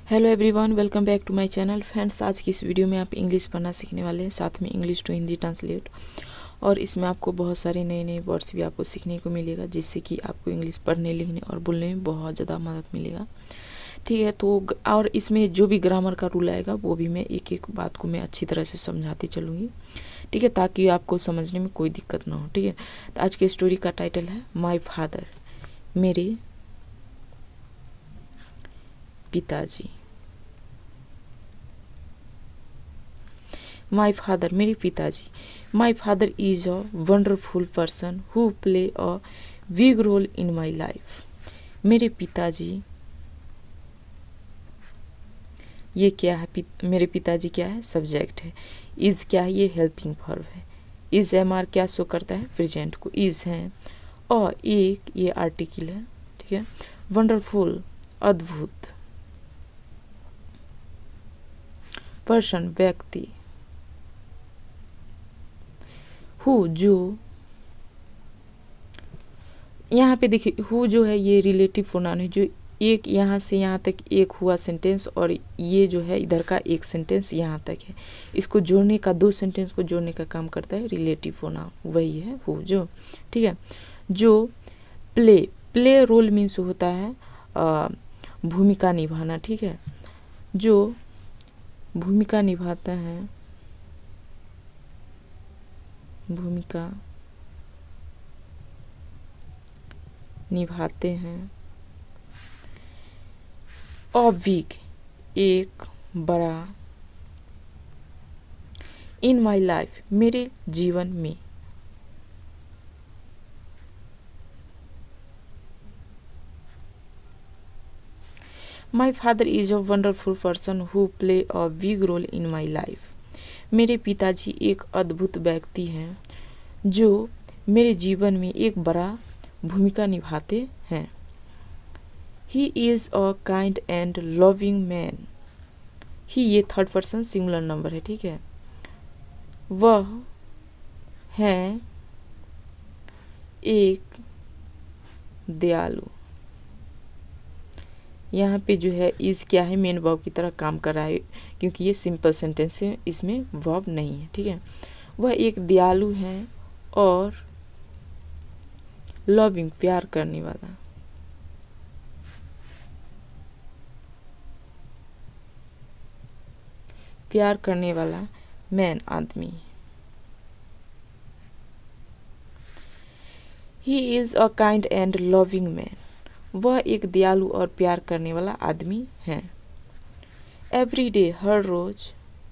Hello everyone, welcome back to my channel. Friends, आज की इस वीडियो में आप इंग्लिश पढ़ना सीखने वाले हैं, साथ में इंग्लिश टू हिंदी ट्रांसलेट। और इसमें आपको बहुत सारे नए नए वर्ड्स भी आपको सीखने को मिलेगा, जिससे कि आपको इंग्लिश पढ़ने लिखने और बोलने में बहुत ज़्यादा मदद मिलेगा। ठीक है, तो और इसमें जो भी ग्रामर का रूल आएगा वो भी मैं एक एक बात को मैं अच्छी तरह से समझाती चलूँगी। ठीक है, ताकि आपको समझने में कोई दिक्कत ना हो। ठीक है, तो आज की स्टोरी का टाइटल है माई फादर, मेरे पिताजी। माई फादर, मेरे पिताजी। My father is a wonderful person who play a big role in my life. मेरे पिताजी, ये क्या है? मेरे पिताजी क्या है? सब्जेक्ट है। इज क्या है? ये हेल्पिंग वर्ब है। इज एम क्या शो करता है? प्रेजेंट को। इज है। और एक ये आर्टिकल है। ठीक है, वंडरफुल अद्भुत, पर्सन व्यक्ति, हु जो, यहाँ पे देखिए हु जो है ये रिलेटिव प्रोनाउन है, जो एक यहाँ से यहाँ तक एक हुआ सेंटेंस, और ये जो है इधर का एक सेंटेंस यहाँ तक है। इसको जोड़ने का, दो सेंटेंस को जोड़ने का काम करता है रिलेटिव प्रोनाउन, वही है हु जो। ठीक है, जो प्ले, प्ले रोल मीन्स होता है भूमिका निभाना। ठीक है, जो भूमिका निभाता है, भूमिका निभाते हैं। और बिग, एक बड़ा, इन माई लाइफ, मेरे जीवन में। My father is a wonderful person who play a big role in my life. मेरे पिताजी एक अद्भुत व्यक्ति हैं जो मेरे जीवन में एक बड़ा भूमिका निभाते हैं। He is a kind and loving man. He ये थर्ड पर्सन सिंगुलर नंबर है। ठीक है, वह है एक दयालु। यहाँ पे जो है इज क्या है? मेन वर्ब की तरह काम कर रहा है, क्योंकि ये सिंपल सेंटेंस है, इसमें वर्ब नहीं है। ठीक है, वह एक दयालु है और लविंग, प्यार करने वाला, प्यार करने वाला मैन, आदमी। He is a kind and loving man. वह एक दयालु और प्यार करने वाला आदमी है। एवरी डे, हर रोज,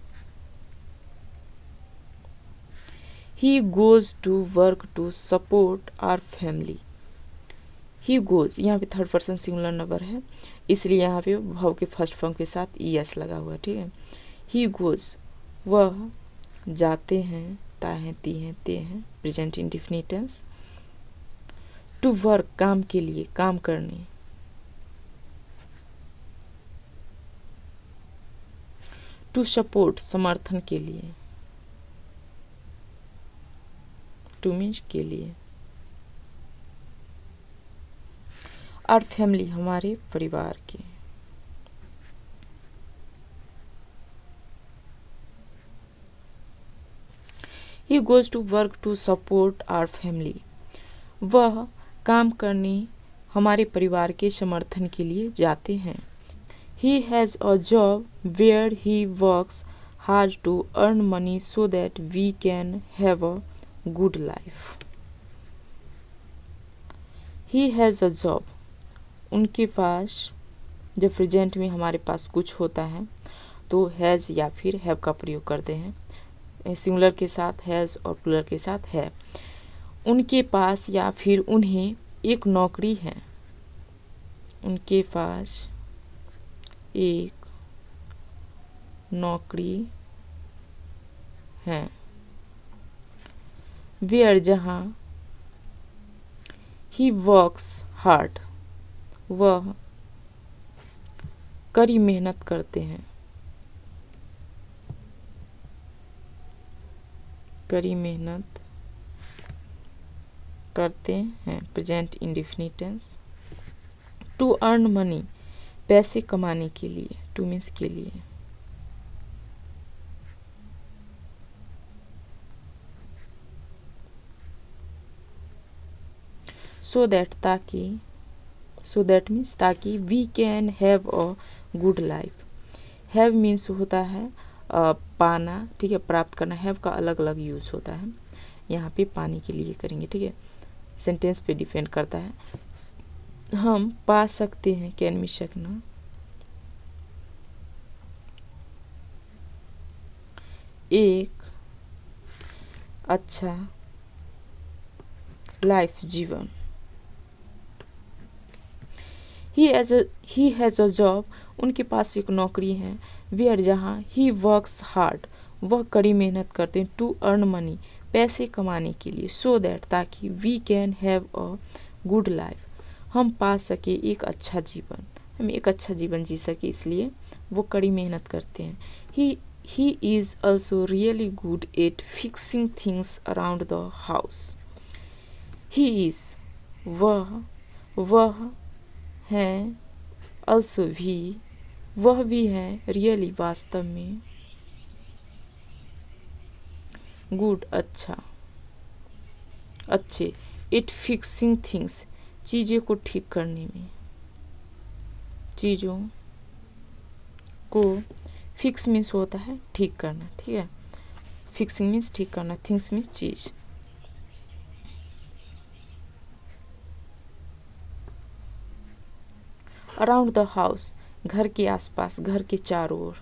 he goes to work to support our family. He goes, यहाँ पे थर्ड पर्सन सिंगुलर नंबर है, इसलिए यहाँ पे भाव के फर्स्ट फॉर्म के साथ ईएस लगा हुआ है। ठीक है, ही गोज, वह जाते हैं, ता हैं, ती हैं, ते हैं, present indefinite tense. To work, काम के लिए, काम करने। टू सपोर्ट, समर्थन के लिए। टू मीन्स के लिए। और फैमिली, हमारे परिवार के। He goes to work to support our family. वह काम करने हमारे परिवार के समर्थन के लिए जाते हैं। He has a job where he works hard to earn money so that we can have a good life. He has a job, उनके पास, जब प्रेजेंट में हमारे पास कुछ होता है तो हैज़ या फिर हैव का प्रयोग करते हैं। सिंगुलर के साथ हैज़ और प्लूरल के साथ है। उनके पास या फिर उन्हें एक नौकरी है। उनके पास एक नौकरी है। वेयर, जहाँ, ही वर्क्स हार्ड, वह कड़ी मेहनत करते हैं, कड़ी मेहनत करते हैं, present indefinite tense. To earn money, पैसे कमाने के लिए, टू मीन्स के लिए। सो दैट, ताकि, सो दैट मीन्स ताकि, we can have a good life. Have means होता है पाना, ठीक है, प्राप्त करना। हैव का अलग अलग यूज होता है, यहाँ पे पाने के लिए करेंगे, ठीक है, सेंटेंस पे डिपेंड करता है। हम पा सकते हैं, कैन मी सकना, एक अच्छा लाइफ, जीवन। ही हैज़ अ जॉब, उनके पास एक नौकरी है। वेयर, जहाँ, ही वर्क्स हार्ड, वह कड़ी मेहनत करते हैं। टू अर्न मनी, पैसे कमाने के लिए। सो दैट, ताकि, we can have a good life, हम पा सके एक अच्छा जीवन, हम एक अच्छा जीवन जी सके, इसलिए वो कड़ी मेहनत करते हैं। He is also really good at fixing things around the house. He is, वह है, ऑल्सो भी, वह भी है, रियली वास्तव में, गुड अच्छा, अच्छे, इट फिक्सिंग थिंग्स, चीज़ों को ठीक करने में, चीज़ों को, फिक्स मीन्स होता है ठीक करना, ठीक है, फिक्सिंग मीन्स ठीक करना, थिंग्स मीन्स चीज़। अराउंड द हाउस, घर के आसपास, घर के चारों ओर।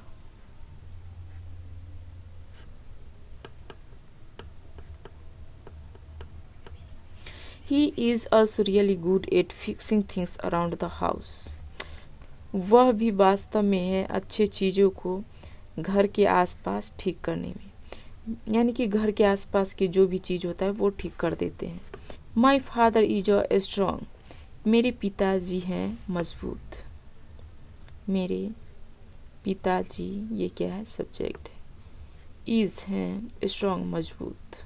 He is also really good at fixing things around the house, वह भी वास्तव में है अच्छे चीज़ों को घर के आसपास ठीक करने में, यानी कि घर के आसपास की जो भी चीज़ होता है वो ठीक कर देते हैं। My father is a strong, मेरे पिताजी हैं मजबूत। मेरे पिताजी, ये क्या है, सब्जेक्ट है। इज हैं स्ट्रॉन्ग, मजबूत।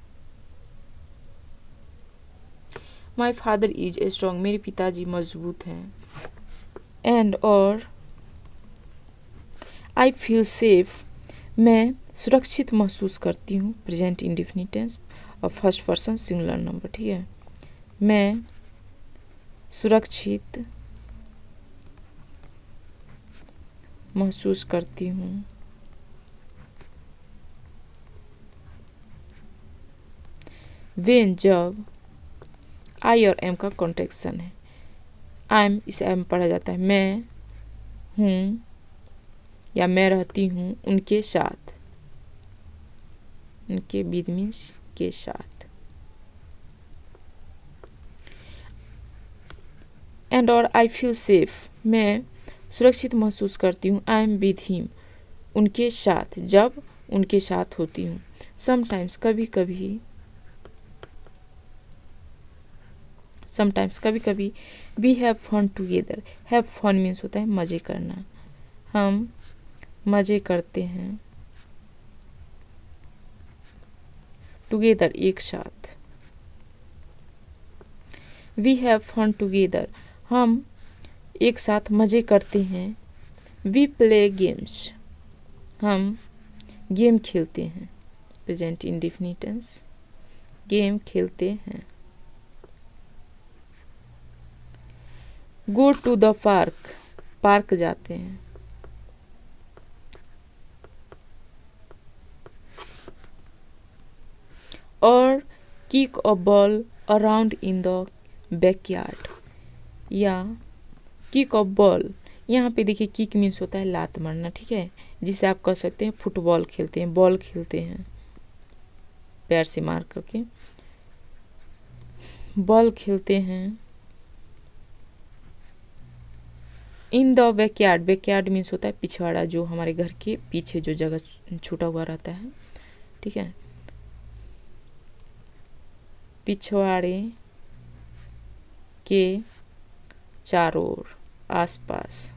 माई फादर इज स्ट्रॉन्ग, मेरे पिताजी मजबूत हैं। एंड, और, आई फील सेफ, मैं सुरक्षित महसूस करती हूँ, प्रेजेंट इंडेफिनिट टेंस और फर्स्ट पर्सन सिंगुलर नंबर, ठीक है। मैं सुरक्षित महसूस करती हूँ, वेन, जब, आई और एम का कॉन्ट्रैक्शन है। आई एम, इसे एम पढ़ा जाता है। मैं हूँ या मैं रहती हूँ उनके साथ, उनके विद मीन्स के साथ। एंड, और, आई फील सेफ, मैं सुरक्षित महसूस करती हूँ, आई एम विद हिम, उनके साथ, जब उनके साथ होती हूँ। समटाइम्स, कभी कभी, समटाइम्स कभी कभी, we have fun together, have fun means होता है मज़े करना, हम मज़े करते हैं, टुगेदर एक साथ। वी हैव फन टुगेदर, हम एक साथ मज़े करते हैं। वी प्ले गेम्स, हम गेम खेलते हैं, प्रेजेंट इंडेफिनिट टेंस, गेम खेलते हैं। Go to the park, park जाते हैं। और, kick a ball around in the backyard, या किक अ बॉल, यहाँ पे देखिए किक मीन्स होता है लात मारना, ठीक है, जिसे आप कह सकते हैं फुटबॉल खेलते हैं, बॉल खेलते हैं पैर से मार करके, बॉल खेलते हैं। In the backyard, backyard means होता है पिछवाड़ा, जो हमारे घर के पीछे जो जगह छूटा हुआ रहता है, ठीक है, पिछवाड़े के चारों ओर, आसपास।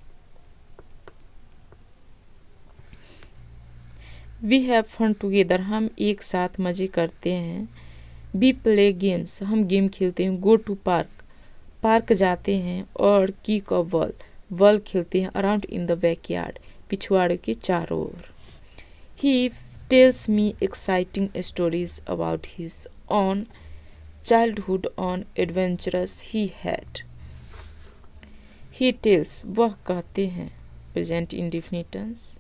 वी हैव फन टुगेदर, हम एक साथ मज़े करते हैं। वी प्ले गेम्स, हम गेम खेलते हैं। गो टू पार्क, पार्क जाते हैं। और किक अ बॉल, बॉल खेलते हैं अराउंड इन द बैकयार्ड, पिछवाड़े के चारों ओर। He tells me exciting stories about his own childhood on adventures he had. He tells वह कहते हैं, प्रेजेंट इंडेफिनिट टेंस,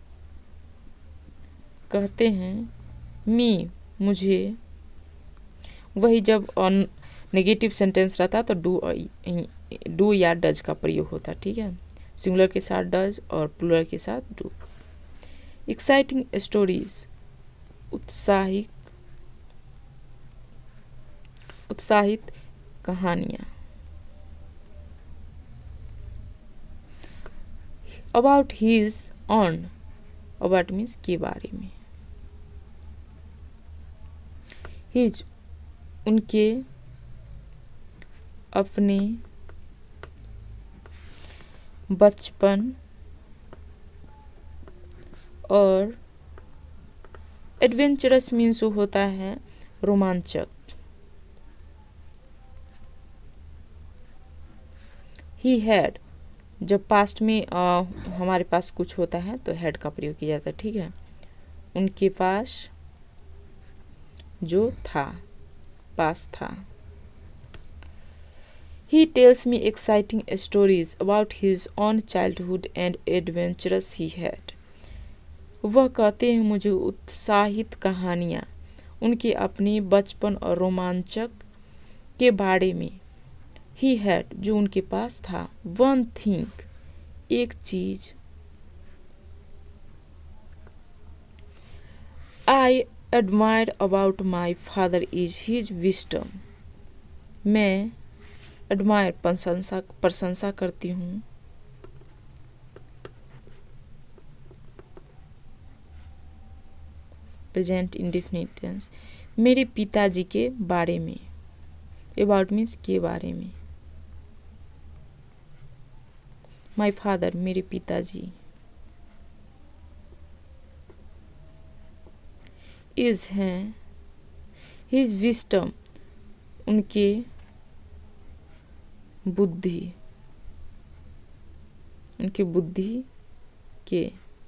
कहते हैं, मी मुझे, वही जब ऑन नेगेटिव सेंटेंस रहता तो डू या डज का प्रयोग होता, ठीक है, सिंगुलर के साथ डज और प्लूरल के साथ डू। एक्साइटिंग स्टोरीज उत्साहित कहानियाँ। About his own, about means के बारे में, हिज उनके, अपने, बचपन और एडवेंचरस मीन्स होता है रोमांचक। ही हैड, जब पास्ट में हमारे पास कुछ होता है तो हैड का प्रयोग किया जाता है, ठीक है, उनके पास जो था, पास था। He tells me exciting stories about his own childhood and adventures he had. वह कहते हैं मुझे उत्साहित कहानियाँ उनके अपने बचपन और रोमांचक के बारे में। He had, जो उनके पास था। One thing, एक चीज। I admire about my father is his wisdom. मैं एडमायर प्रशंसा करती हूँ, प्रेजेंट इंडेफिनिट टेंस, मेरे पिताजी के बारे में। अबाउट मीन्स के बारे में। माय फादर, मेरे पिताजी। इज हैं, हिज विस्डम, उनके बुद्धि, उनके बुद्धि के।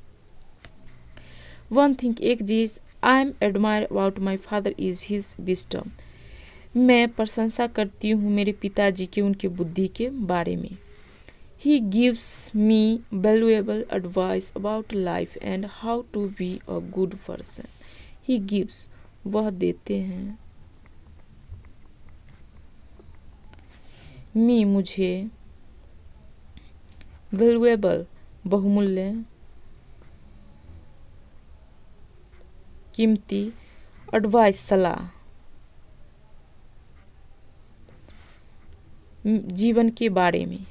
वन थिंग, एक चीज, I am admire about my father is his wisdom, मैं प्रशंसा करती हूँ मेरे पिताजी के उनके बुद्धि के बारे में। He gives me valuable advice about life and how to be a good person. He gives, वह देते हैं, मी मुझे, वैल्यूएबल बहुमूल्य, कीमती, एडवाइस सलाह, जीवन के बारे में।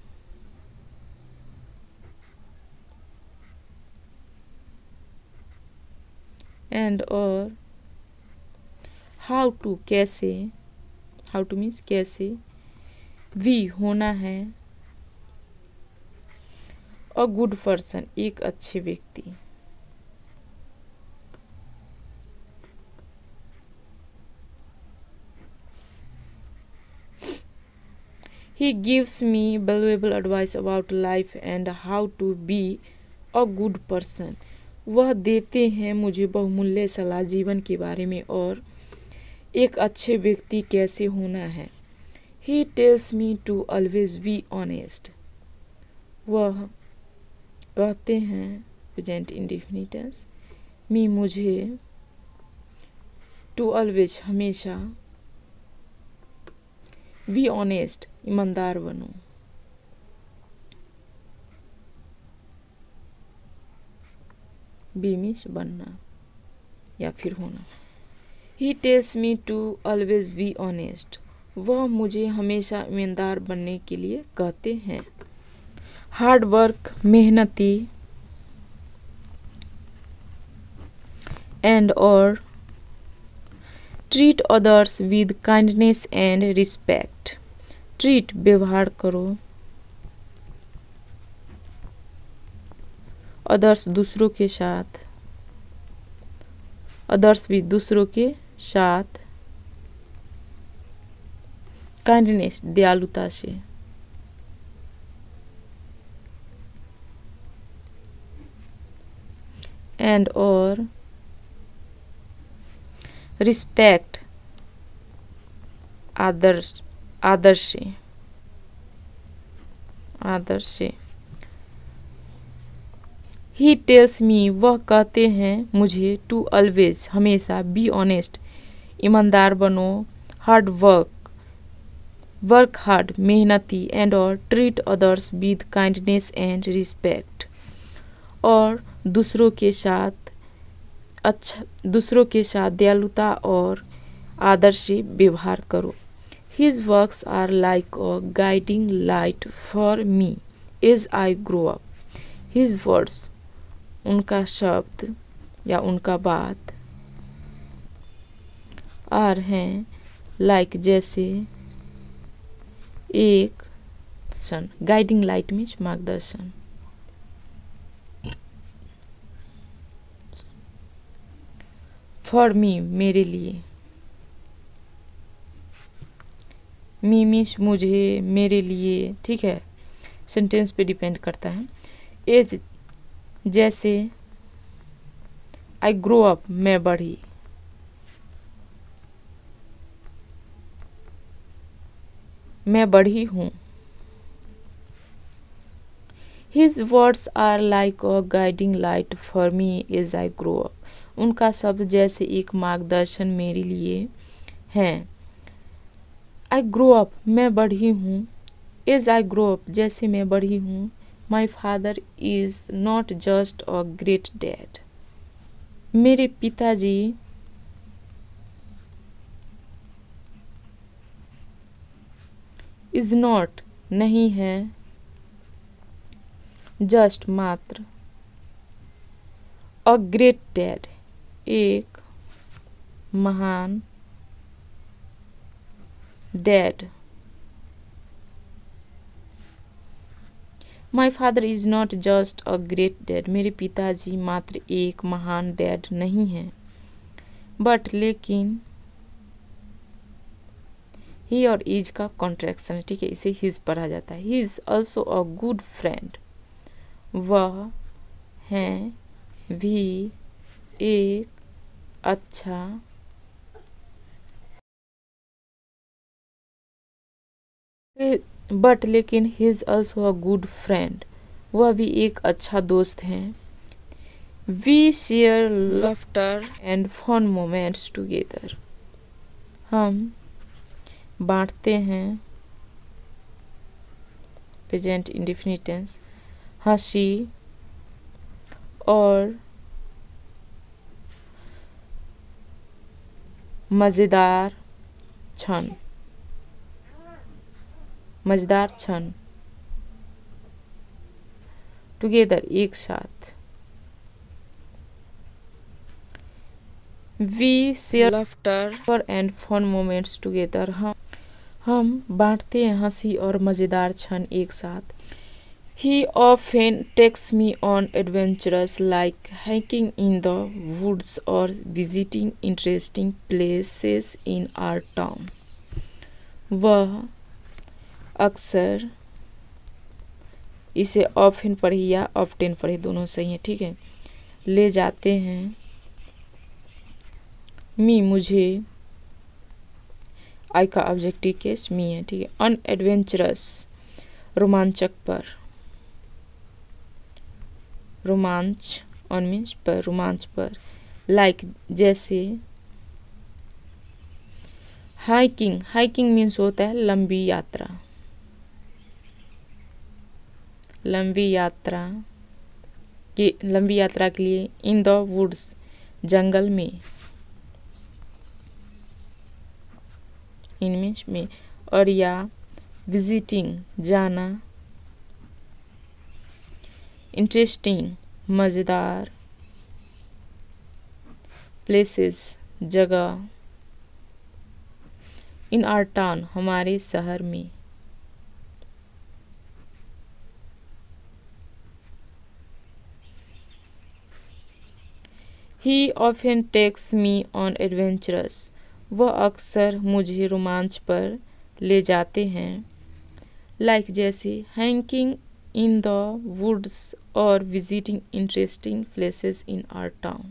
एंड और हाउ टू, कैसे, हाउ टू मीन्स कैसे, वी होना है, अ गुड पर्सन एक अच्छे व्यक्ति। He gives me valuable advice about life and how to be a good person. वह देते हैं मुझे बहुमूल्य सलाह जीवन के बारे में और एक अच्छे व्यक्ति कैसे होना है। He tells me to always be honest. वह कहते हैं, प्रेजेंट इंडेफिनिट टेंस, मी मुझे, टू ऑलवेज हमेशा, बी ऑनेस्ट ईमानदार बनो। बी मीन्स बनना या फिर होना। He tells me to always be honest, वह मुझे हमेशा ईमानदार बनने के लिए कहते हैं। हार्ड वर्क मेहनती, एंड और treat others with kindness and respect. Treat व्यवहार करो, अदर्स दूसरों के साथ, अदर्स भी दूसरों के साथ, काइंडनेस दयालुता से, एंड और रिस्पेक्ट आदर्श ही टेल्स मी, वह कहते हैं मुझे, टू ऑलवेज, हमेशा, बी ऑनेस्ट, ईमानदार बनो, हार्ड वर्क हार्ड, मेहनती, एंड और treat others with kindness and respect, और दूसरों के साथ दयालुता और आदर से व्यवहार करो। His works are like a guiding light for me as I grow up. His words, उनका शब्द या उनका बात, आर हैं, लाइक जैसे, एक सन, गाइडिंग लाइट मीन्स मार्गदर्शन, फॉर मी मेरे लिए, मी मीन्स मुझे, मेरे लिए, ठीक है, सेंटेंस पे डिपेंड करता है। एज जैसे, आई ग्रो अप मैं बढ़ी, मैं बढ़ी हूँ। His words are like a guiding light for me as I grow up, उनका शब्द जैसे एक मार्गदर्शन मेरे लिए हैं। आई ग्रो अप मैं बढ़ी हूँ, एज आई ग्रो अप जैसे मैं बढ़ी हूँ। My father is not just a great dad, मेरे पिताजी इज नॉट नहीं है, जस्ट मात्र, अ ग्रेट डैड एक महान dad. My father is not just a great dad, मेरे पिताजी मात्र एक महान डैड नहीं हैं, बट लेकिन, ही और इज का कॉन्ट्रैक्शन है, ठीक है, इसे हिज पढ़ा जाता है। He is also a good friend, वह हैं भी एक अच्छा बट लेकिन he is also a good friend, वह भी एक अच्छा दोस्त हैं। We share laughter and fun moments together, हम बांटते हैं, प्रेजेंट इंडेफिनिट टेंस, हंसी और मज़ेदार क्षण, टुगेदर एक साथ। We share laughter and fun moments together, हम बांटते हैं हंसी और मज़ेदार क्षण एक साथ। He often takes me on adventures like hiking in the woods or visiting interesting places in our town. वह अक्सर, इसे ऑफन पढ़े या ऑफ्टेन पढ़े दोनों सही है, ठीक है, ले जाते हैं, मी मुझे, आई का ऑब्जेक्टिव केस मी है, ठीक है, ऑन एडवेंचरस रोमांचक पर, रोमांच ऑन मीन्स पर, रोमांच पर, लाइक जैसे, हाइकिंग मीन्स होता है लंबी यात्रा, लंबी यात्रा के लिए, इन द वुड्स जंगल में, इन मीन्स में, और या विजिटिंग जाना, इंटरेस्टिंग मज़ेदार, प्लेसेस जगह, इन आवर टाउन हमारे शहर में। He often takes me on adventures, वह अक्सर मुझे रोमांच पर ले जाते हैं, लाइक जैसे, hiking in the woods or visiting interesting places in our town।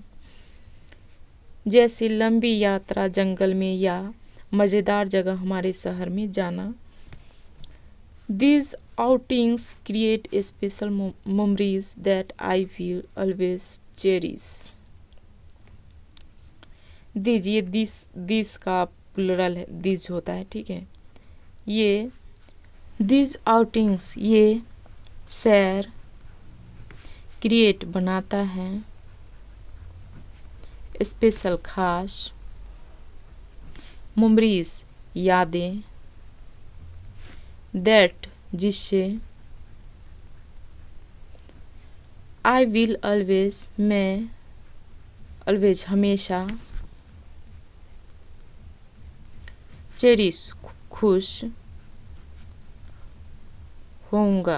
जैसे लंबी यात्रा जंगल में या मज़ेदार जगह हमारे शहर में जाना। These outings create special memories that I will always cherish। These, ये दिस का प्लुरल है, दिस होता है, ठीक है। ये these outings, ये सैर क्रिएट बनाता है, स्पेशल खास, मेमोरीज यादें, दैट जिससे, आई विल ऑलवेज मैं ऑलवेज हमेशा, चेरिश खुश होऊंगा।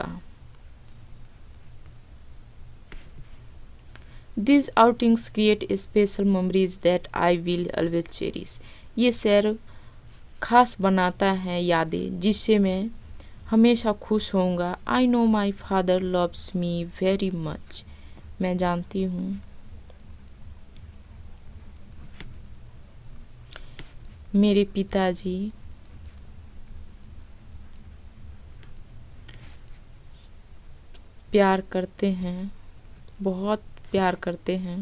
These outings create special memories that I will always cherish। ये सैर खास बनाता है यादें जिससे मैं हमेशा खुश होऊंगा। I know my father loves me very much। मैं जानती हूँ मेरे पिताजी प्यार करते हैं, बहुत प्यार करते हैं।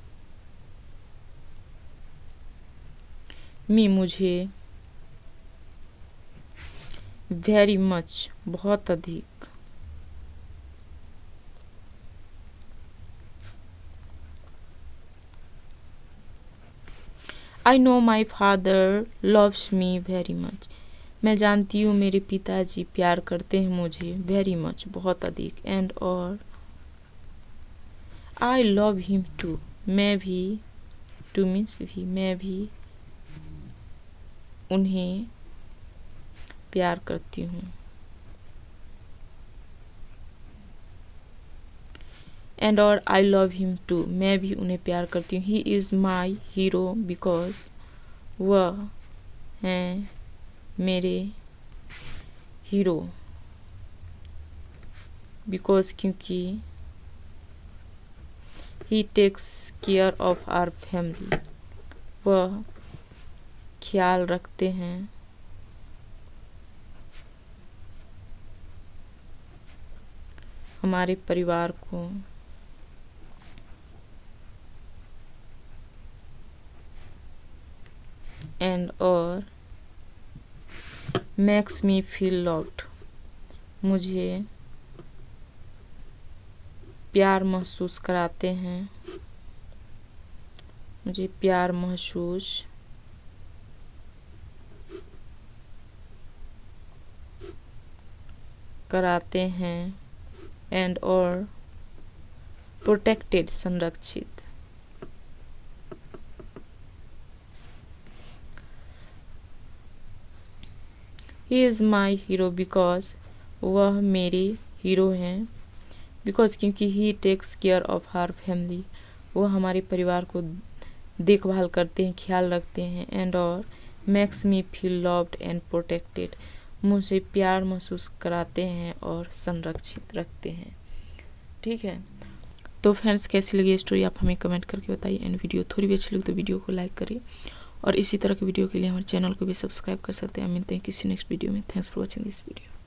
मी मुझे, वेरी मच बहुत अधिक, I know my father loves me very much. मैं जानती हूँ मेरे पिताजी प्यार करते हैं मुझे, वेरी मच बहुत अधिक, एंड और आई लव हिम टू, मैं भी, टू मीन्स भी, मैं भी उन्हें प्यार करती हूँ। एंड और आई लव हिम टू, मैं भी उन्हें प्यार करती हूँ। He is my hero because, वह हैं मेरे हीरो, बिकॉज क्योंकि, he takes care of our family, वह ख्याल रखते हैं हमारे परिवार को। एंड और मेक्स मी फील लव्ड, मुझे प्यार महसूस कराते हैं, मुझे प्यार महसूस कराते हैं। एंड और प्रोटेक्टेड संरक्षित, he is my hero because, वह मेरे हीरो हैं, बिकॉज क्योंकि he takes care of our family, वह हमारे परिवार को देखभाल करते हैं, ख्याल रखते हैं। एंड और makes me feel loved and protected, मुझे प्यार महसूस कराते हैं और संरक्षित रखते हैं। ठीक है, तो फ्रेंड्स कैसी लगी ये स्टोरी आप हमें कमेंट करके बताइए। एंड वीडियो थोड़ी भी अच्छी लगी तो वीडियो को लाइक करिए और इसी तरह के वीडियो के लिए हमारे चैनल को भी सब्सक्राइब कर सकते हैं। मिलते हैं किसी नेक्स्ट वीडियो में। Thanks for watching this video.